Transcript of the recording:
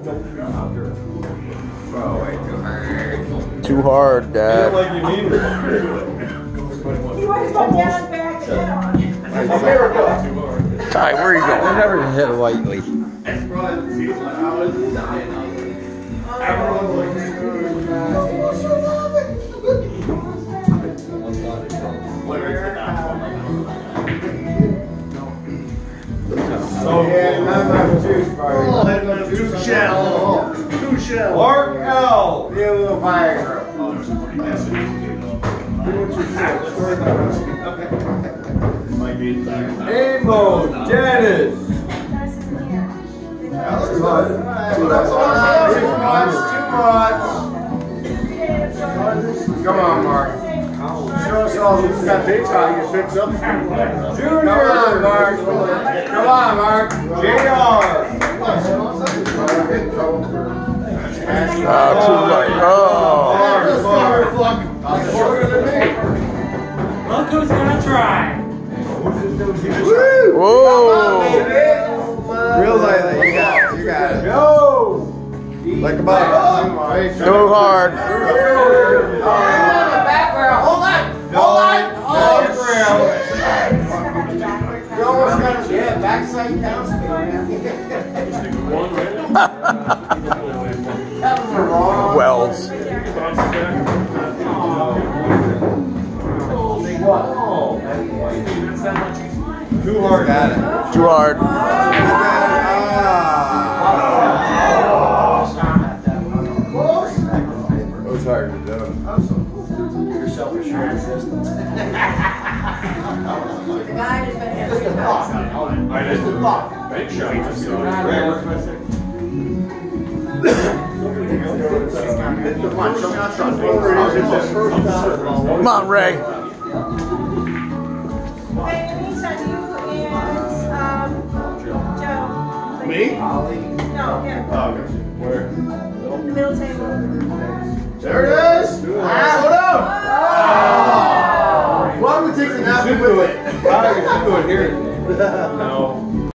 Too hard, Dad. You always go down back and head on. Ty, where are you going? I never hit lightly. Two shell. Mark L. Be a little Viagra. Amo Dennis. Too much. Come on, Mark. Show us all who's got big time. You fix up. Junior. Come on, Mark. Come on, Mark. JR. Too much. Oh. Look who's gonna try. Whoa. Real lightly. You got it. You got it. Yo. Like a bug. Too hard. Hold on. You almost got it. Yeah, backside counts. Wells. Too hard. Got it. Too hard. That was hard to do. The guy has been here 3 times. Come on, Ray. Okay, Anissa, you and Joe. Me? No, him. Oh, okay. Where? The middle table. There it is! Hold up! Why don't we take the napkin with it? How do we do it here? No.